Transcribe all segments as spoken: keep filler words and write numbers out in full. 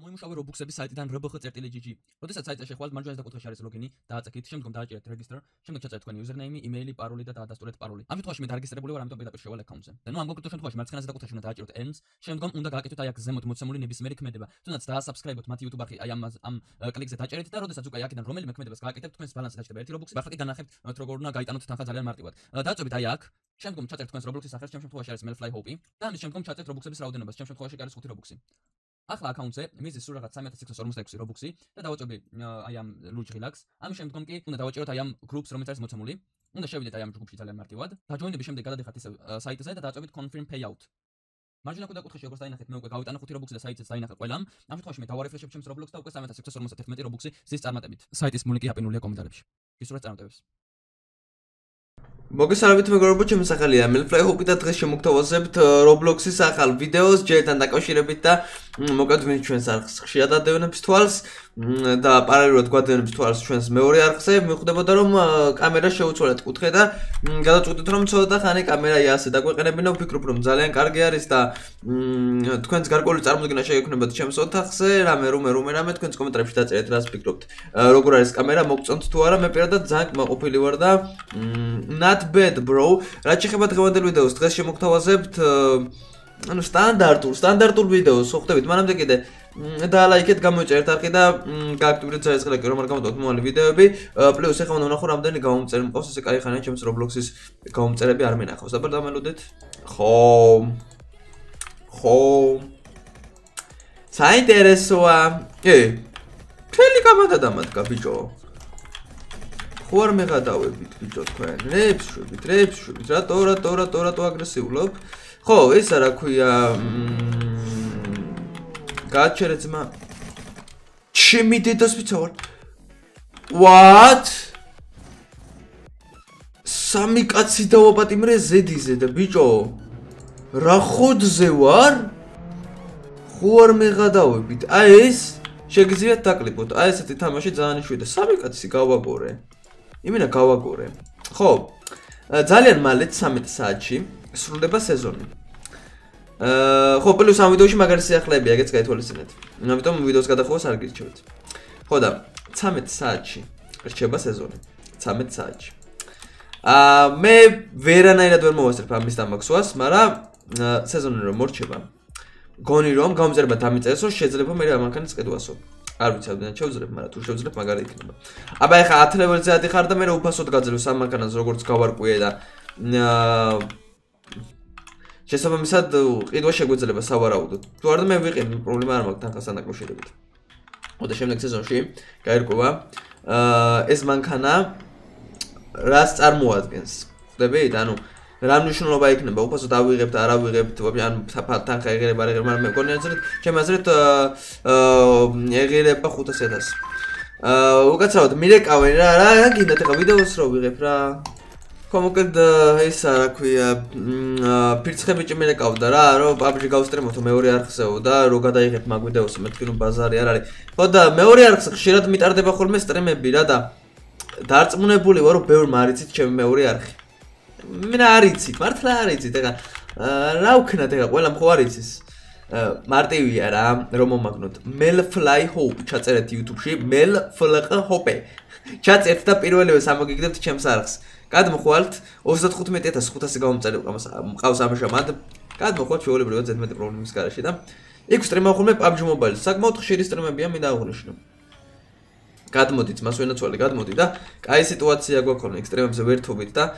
მოიმუშავე Roblox-ების საიტიდან r b x წერტილი g g. როდესაც საიტზე შეხვალთ, მარჯვენა საკუთხეში არის ლოგინი, დააწაკით, შემდგომ დააჭერეთ register, შემდგომ ჩაწერეთ თქვენი username, email, paroli და დაადასტურეთ paroli. ამ შემთხვევაში მე დარეგისტრირებული ვარ, ამიტომ პირდაპირ შევალ account-ზე. და ნუ ამ კონკრეტულ შემთხვევაში მარცხენა საკუთხეში უნდა დააჭეროთ ends, შემდგომ უნდა გააკეთოთ აი აქ ზემოთ მოცემული ნებისმიერი ქმედება. თუნდაც დაასაბსკრაიბოთ მათი YouTube არხი, აი ამ ამ კლიკზე დააჭერეთ და როდესაც უკვე აქედან რომელიმე ქმედებას გააკეთებთ, თქვენს ბალანსზე დაჭერდება ერთი Roblox-ი. ახლა კი განახებთ როგორ უნდა გაიტანოთ თანხა ძალიან მარტივად. დააწვევით აი აქ, შემდგომ ჩაწერეთ თქვენს Roblox-ის სახელს, ჩემ შემთხვევაში არის Melfly Hope და ამის შემდგომ ჩაწერეთ Roblox-ების რაოდენობას, ჩემ შემთხვევაში არის ხუთი Roblox-ი. ახლა account-ზე მიზის სულ რაღაც სამი ათას ექვსი ორმოცდაექვსი Roblox-ი და დავაჭრები აი ამ ლურჯ relax. ამის შემდგომ კი უნდა დავაჭეროთ აი ამ groups, რომელიც არის მოცემული. უნდა შევიდეთ აი ამ ჯგუფში ძალიან მარტივად. დაჯოინების შემდეგ გადადიხართ ისევ საიტზე და დააწვევით confirm payout. მარჯვენა კუთხეში როგორც დაინახეთ, მე უკვე გავიტანა ხუთი Roblox-ი და საიტზეც დაინახა ყველამ. ამ შემთხვევაში მე დავარეფრეშებ ჩემს Roblox და უკვე სამი ათას ექვსი ორმოცდათერთმეტი Roblox-ი ზის წარმატებით. საიტის ლინკი აპინულია კომენტარებში. გისურვებთ წარმატებებს. მოგესალმებით მეგობრებო, ჩემი სახელია Melfly Hope და დღეს შემოგთავაზებთ Roblox-ის ახალ ვიდეოს ჯერთან დაკავშირებით და მოკლედ ვინც ჩვენს არხს ხშირად ადევნებს თვალს და პარალელურად გვადევნებს თვალს ჩვენს მეორე არხზე, მიხვდებოდა რომ კამერა შეუცვალეთ კუთხე და გადავწყვიტეთ რომ ცოტა ხანი კამერა ასე დაგვეყენებინა, ვფიქრობ რომ ძალიან კარგი არის და თქვენს გარკვეული წარმოდგენა შეგექმნებათ ჩემს ოთახზე, რამე რომე რომე რამე თქვენს კომენტარებში დაწერეთ რას ფიქრობთ. როგორ არის კამერა, მოგწონთ თუ არა, მე პირადად ძალიან კმაყოფილი ვარ და not bad bro. რაც შეეხება დღევანდელ ვიდეოს, დღეს შემოგთავაზებთ ანუ სტანდარტულ, სტანდარტულ ვიდეოს, ხო ხვდებით, მანამდე კიდე დაალაიქეთ, გამოიწერეთ არხი და გააქტიურეთ საერთოდ რომ არ გამოდოთ მომავალი ვიდეოები. პლუს ეხლა უნდა ვნახო რამდენი გამომწერი მყავს, ესე კაი ხანია ჩემს Roblox-ის გამომწერები არ მინახავს. აბა დამელოდეთ. ხო. ხო. საინტერესოა. ე. მთელი გამადა დამადგა ბიჭო. ხო არ მეღადავებით ბიჭო თქვენ. რებს შვებით, რებს შვებით. რატო, რატო, რატო, რატო აგრესიულობ? ხო, ესა რა ქვია, გააჩერე ძმა. ჩემი დედას ვიცა ვარ. What? სამი კაცი დავაპატიმრე ზედიზე და ბიჭო. რა ხოდზე ვარ? ხო არ მეღადავებით. აი ეს შეგიძლიათ დაკლიპოთ. აი ესეთი თამაში ძალიან იშვიათია. სამი კაცი გავაგორე. იმენა გავაგორე. ხო, ძალიან მალე ცამეტ საათში სრულდება სეზონი. აა ხო, პლუს ამ ვიდეოში მაგარი სიახლეები აგეც გაითვალისწინეთ. ამიტომ ვიდეოს გადახოვას არ გირჩევთ. ხო და ცამეტ საათში რჩება სეზონი. ცამეტ საათში. აა მე ვერანაირად ვერ მოვასწრებ ამის დამაქსვას, მაგრამ სეზონი რომ მორჩება, გონი რომ გამომწერება დამიწერესო, შეიძლება მე ამანქანის ყიდვასო. არ ვიცი, ამდენად შევძლებ, მაგრამ თუ შევძლებ, მაგარი იქნება. აბა ეხა ათი ლეველზე ადიხარ და მე უფასოდ გაძლევს ამანქანას, როგორც გავარკვიე და აა შესაბამისად ყიდვა შეგვეძლება სავარაუდოდ. თუ არა მე ვიყიდ, პრობლემა არ მაქვს თანხასთან დაკავშირებით. ხო და შემდეგ სეზონში გაირკვევა აა ეს მანქანა რას წარმოადგენს. ხვდებით? ანუ რა მნიშვნელობა იქნება, უფასოდ ავიღებთ, არ ავიღებთ, ან თანხა ეღირება, არ ეღირება, მაგრამ მე მგონი აზრით, ჩემი აზრით აა ეღირება ხუთას ათასი. აა უკაცრავად მირეკავენ რა, რა გინდათ ეხა ვიდეოს რო ვიღებ რა. ხო მოკლედ ისა რა ქვია, ფირცხებიჭი მირეკავდა რა, რომ P U B G გავსტრიმოთო მეორე არხზეო და რო გადაიღებ მაგ ვიდეოს, მეთქი რომ ბაზარი არ არის. ხო და მეორე არხზე ხშირად მიტარდება ხოლმე სტრიმები რა და დარწმუნებული ვარ რომ ბევრ მარიცით ჩემი მეორე არხი. მე არ იცით, მართლა არ იცით, ეხა რა ვქნათ ეხა ყველამ ხო არ იცის. მარტივია რა, რომ მომაგნოთ. Melfly Hope ჩაწერეთ YouTube-ში, Melfly Hope. ჩაწერთ და პირველივე სამოგიგდებთ ჩემს არხს. გადმოხვალთ ოცდათხუთმეტი ათას ხუთასი გამომწერი მყავს ამჟამად. გადმოხვალთ ჩვეულებრივად ზედმეტი პრობლემის გარეშე და იქ სტრიმავ ხოლმე P U B G Mobile. საკმაოდ ხშირი სტრიმებია, მინდა აღვნიშნო. გადმოდით, მას ვენაცვალე, გადმოდი და კაი სიტუაცია გვაქვს ხოლმე ექსტრემებზე ვერთობით და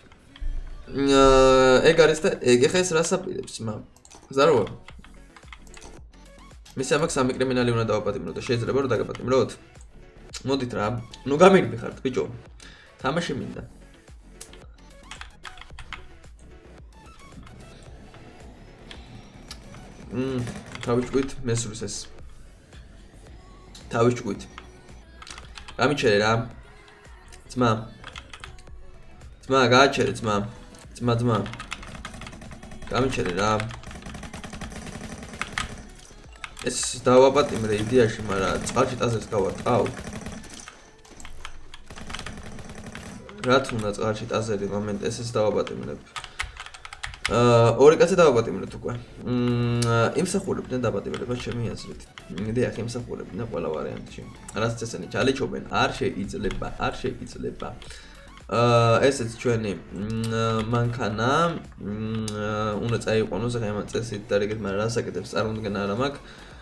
ეგ არის და ეგ ეხა ეს რას აპირებს, მამ. ზაროა. მე სამაკ სამი კრიმინალი უნდა დავაპატიმრო და შეიძლება რომ დაგაპატიმროთ. მოდით რა. ნუ გამიგდი ხართ, ბიჭო. თამაში მინდა. მმ, თავიჭკვით მესურს ეს. თავიჭკვით. გამიჩერე რა. ძმა. ძმა, გააჩერე ძმა. ძმა ძმა. გამიჩერე რა. ეს დავაპატიმრე იდეაში, მაგრამ წყალში ტაზერს გავარტყავ. რა თუნდა წყალში ტაზერი მომენტ ეს ეს დავაპატიმრებ. ორი კაცი დავაპატიმრეთ უკვე. იმსახურებდნენ დაპატიმრებას ჩემი აზრით. დიახ, იმსახურებდნენ ყველა ვარიანტში. რაც ესენი ჩალიჩობენ, არ შეიძლება, არ შეიძლება. ესეც ჩვენი მანქანა უნდა წაიყვანოს ახლა ამ წესით და რიგით, მაგრამ რას აკეთებს წარმოდგენა არ მაქვს.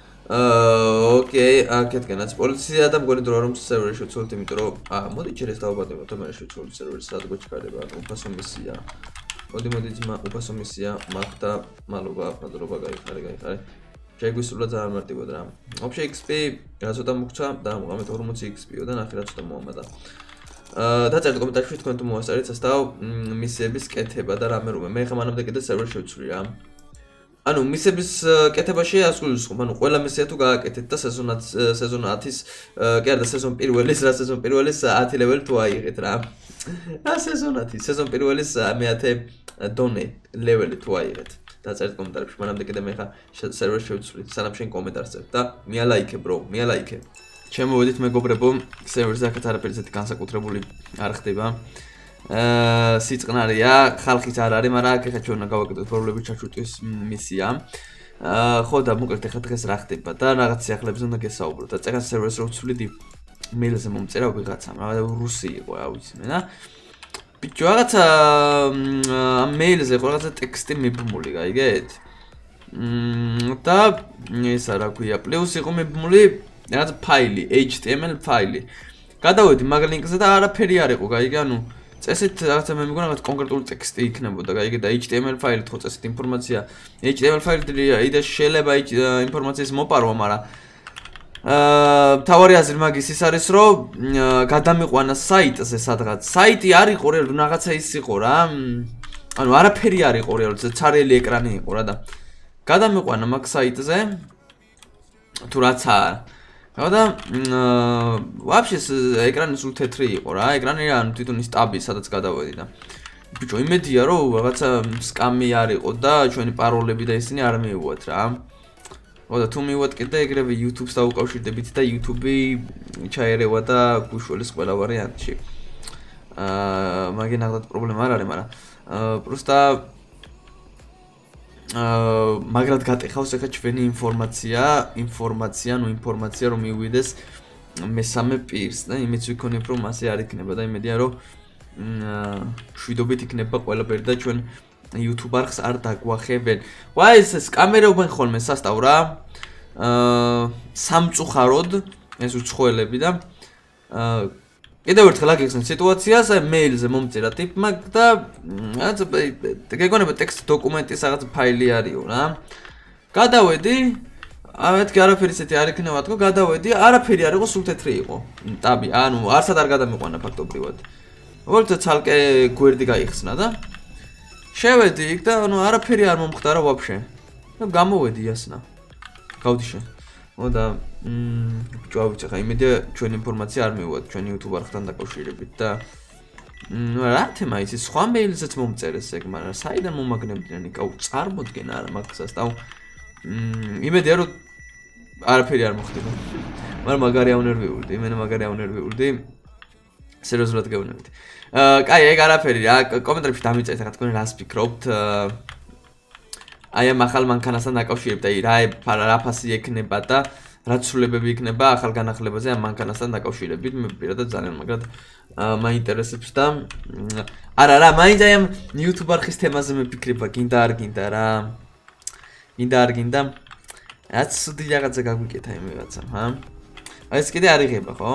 ოკეი, აქეთკენაც პოლიცია და მგონი დრო რომ სერვერი შევცვალოთ, იმიტომ რომ აა მოდი ჯერ ეს დავაპატიმროთ, და მე შევცვალოთ სერვერი სად გვეჩქარება, უფასო მისია. მოდი მოდი ძმა, უფასო მისია მაქვს და მადლობა, მადლობა, გაიხარე, გაიხარე. შეგვისურვა ძალიან მარტივად რა. Вообще X P რა ცოტა მოგცა და მოვამეთ ორმოცი X P-ო და ნახე რა ცოტა მოვამატა. აა დაწერთ კომენტარებში თქვენ თუ მოასწარეთ სასტავ მისიების კეთება და რამე რომე. მე ხა მანამდე კიდე სერვერი შევცვლი რა. ანუ მისების კეთებაში ასულისხმობ, ანუ ყველა მისია თუ გააკეთეთ და სეზონად სეზონ ათის კი არა და სეზონ პირველის რა სეზონ პირველის ათი ლეველი თუ აიღეთ რა. რა სეზონ ათი, სეზონ პირველის მეათე დონე ლეველი თუ აიღეთ. დაწერთ კომენტარებში, მანამდე კიდე მე ხა სერვერს შევცვლი, სანამ შენ კომენტარს წერთ და მიალაიქე bro, მიალაიქე. შემოვედით მეგობრებო, სერვერზე აქეთ არაფერი ისეთი განსაკუთრებული არ ხდება. აა სიწყნარია, ხალხიც არ არის, მაგრამ აქ ეხა ჩვენ გავაკეთოთ პრობლემების ჩაჩვთვის მისია. აა ხო და მოკლედ ეხა დღეს რა ხდება და რაღაც სიახლეებზე უნდა გესაუბროთ. და წერა სერვერს რო ვცვლიდი მეილზე მომწერა ვიღაცამ, რა რუსი იყო, რა ვიცი მე და ბიჭო რაღაცა ამ მეილზე ხო რაღაცა ტექსტი მიბმული, გაიგეთ? მმ და ესა რა ქვია, პლუს იყო მიბმული რაღაცა ფაილი, H T M L ფაილი. გადავედი მაგ ლინკზე და არაფერი არ იყო, გაიგე? ანუ წესით რაღაცა მე მგონა რაღაც კონკრეტული ტექსტი იქნებოდა, გაიგე? და H T M L ფაილით ხო წესით ინფორმაცია. H T M L ფაილით იდა შეიძლება ინფორმაციის მოპარვა, მაგრამ აა თავარი აზრი მაგის ის არის რომ გადამიყვანა საიტზე სადღაც. საიტი არ იყო რეალურად რაღაცა ის იყო რა. ანუ არაფერი არ იყო რეალურად, ცარიელი ეკრანი იყო რა და გადამიყვანა მაგ საიტზე თუ რაცა და вообще ეკრანი სულ თეთრი იყო რა. ეკრანი რა, ანუ თვითონ ის ტაბი სადაც გადავედი და ბიჭო იმედია რომ რაღაცა სკამი არ იყო და ჩვენი პაროლები და ისინი არ მიუვათ რა. და თუ მივად კიდე ეგრევე YouTube-ს დაუკავშირდებით და YouTube-ი ჩაერევა და გუშველის ყველა ვარიანტში. აა მაგენ აღდათ პრობლემა არ არის, მაგრამ აა პროსტა აა მაგრად გატეხავს ეხა ჩვენი ინფორმაცია, ინფორმაცია, ნუ ინფორმაცია რომ მივიდეს მესამე პირს და იმეც ვიქონებ რომ ასე არ იქნება და იმედია რომ აა შვიდობით იქნება ყველაფერი და ჩვენ YouTube არხს არ დაგვახებენ. ვაი ეს სკამერობენ ხოლმე სასტავ რა. აა სამწუხაროდ ეს უცხოელები და აა კიდევ ერთხელ აგიხსნით სიტუაციას, აი მეილზე მომწერა ტიპმა და რაღაცა გეგონება ტექსტ დოკუმენტის რაღაც ფაილი არისო რა. გადავედი, ამეთქი არაფერი ისეთი არ იქნება თქო, გადავედი, არაფერი არ იყო, სულ თეთრი იყო. ტაბი, ანუ არცად არ გადამიყვანა ფაქტობრივად. ვოლტა ცალკე გვერდი გაიხსნა და შევედი იქ და ანუ არაფერი არ მომხდარა ვაფშე. და გამოვედი ასნა. გავდი შენ. და მმ ჯავიცი ხა იმედია ჩვენ ინფორმაცია არ მივუვათ ჩვენ YouTube არხთან დაკავშირებით და ნუ რა თემა ის სხვა მეილზეც მომწერეს ეგ, მაგრამ საიდან მომაგნებდნენ იქ? აუ წარმოდგენა არა მაგას და მმ იმედია რომ არაფერი არ მოხდება. მაგრამ მაგარი აუნერვიულდი, მე მაგარი აუნერვიულდი. სერიოზულად გეუბნებით. აა კაი, ეგ არაფერი რა, კომენტარებში დამიწერეთ ახლა თქვენ რას ფიქრობთ? აი ამ ახალ მანქანასთან დაკავშირებით, აი რა რა ფასი ექნება და რა ცვლილებები იქნება ახალ განახლებაზე ამ მანქანასთან დაკავშირებით, მე პირადად ძალიან მაგრად მაინტერესებს და არა რა, მაინც აი ამ YouTube არხის თემაზე მეფიქრება, გინდა არ გინდა რა. გინდა არ გინდა. რაც სუდი რაღაცა გაგვიკეთა იმ რაღაცა, ჰა? აი ეს კიდე არ იღება, ხო?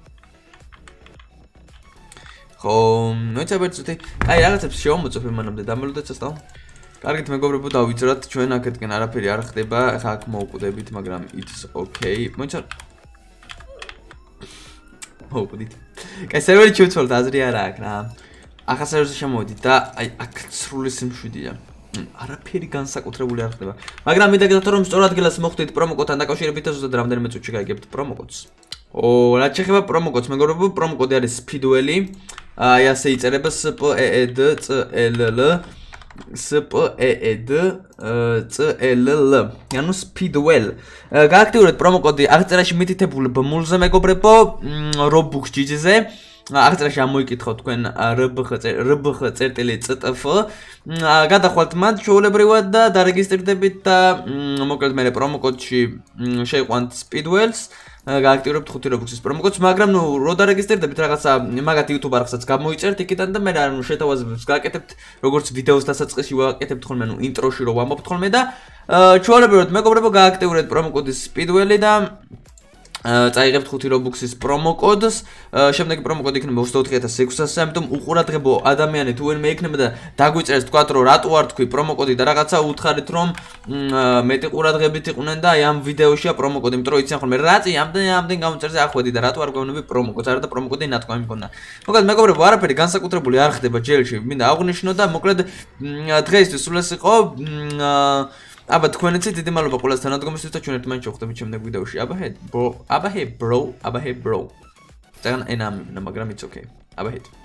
ხო, ნუ წაბერწუთი. აი რაღაცებს შევამოწმებ მანამდე დამელოდეთ სასტავ. კარგით მეგობრებო, დავიწეროთ ჩვენ აქეთკენ არაფერი არ ხდება, ახლა აქ მოვკვდებით, მაგრამ it's okay. მოიცა მოვკვდით. კაი, სერვერი ჩუცვალთ, აზრი არა აქვს რა. ახლა სერვერზე შემოვედით და აი აქ სრული სიმშვიდეა. არაფერი განსაკუთრებული არ ხდება. მაგრამ მინდა გითხრათ რომ სწორ ადგილას მოხვდით პრომოკოდთან დაკავშირებით და ზუსტად რამდენიმე წუთში გაიგებთ პრომოკოდს. ო, რა შეიძლება პრომოკოდს მეგობრებო, პრომოკოდი არის Speedwell. აი ასე იწერება S P E E D C L L S P E E D C L L. ანუ Speedwell. გააქტიურეთ პრომოკოდი აღწერაში მითითებულ ბმულზე მეგობრებო, Robux ჯი ჯი-ზე. აღწერაში ამოიკითხავთ თქვენ rbx.ctf გადახვალთ მათ ჩვეულებრივად და დარეგისტრირდებით და მოკლედ მე პრომო კოდში შეიყვანთ Speedwells გააქტიურებთ ხუთი რობუქსის პრომო კოდს, მაგრამ ნუ რო დარეგისტრირდებით რაღაცა მაგათ YouTube არხსაც გამოიწერთ იქიდან და მე რა ნუ შეთავაზებებს გააკეთებთ, როგორც ვიდეოს დასაწყისში ვაკეთებთ ხოლმე, ნუ ინტროში რო ვამბობთ ხოლმე და ჩვეულებრივად მეგობრებო გააქტიურეთ პრომო კოდის Speedwell-ი და წაიღებთ ხუთი რობუქსის პრომო კოდს, შემდეგი პრომო კოდი იქნება ოცდაოთხი ათას ექვსასი, ამიტომ უყურადღებო ადამიანი თუ ვინმე იქნება და დაგვიწერს თქვათ რომ რატო არ თქვი პრომო კოდი და რაღაცა უთხარით რომ მეტი ყურადღებით იყვნენ და აი ამ ვიდეოშია პრომო კოდი, იმიტომ რომ იციან ხოლმე რატი ამდენ ამდენ გამოწერზე ახვედი და რატო არ გვეუბნები პრომო კოდს, არა და პრომო კოდი ნათქვამი მქონდა. მოკლედ მეგობრებო, არაფერი განსაკუთრებული არ ხდება ჯელში, მინდა აღვნიშნო და მოკლედ დღეისთვის სულ ეს იყო. აბა თქვენიცი დიდი მადლობა ყველას თანადგომისთვის და ჩვენ ერთმანეთს შევხვდებით შემდეგ ვიდეოში. აბა ჰედ bro, აბა ჰე bro, აბა ჰე bro. ძალიან ენა მივნა, მაგრამ it's okay. აბა ჰედ.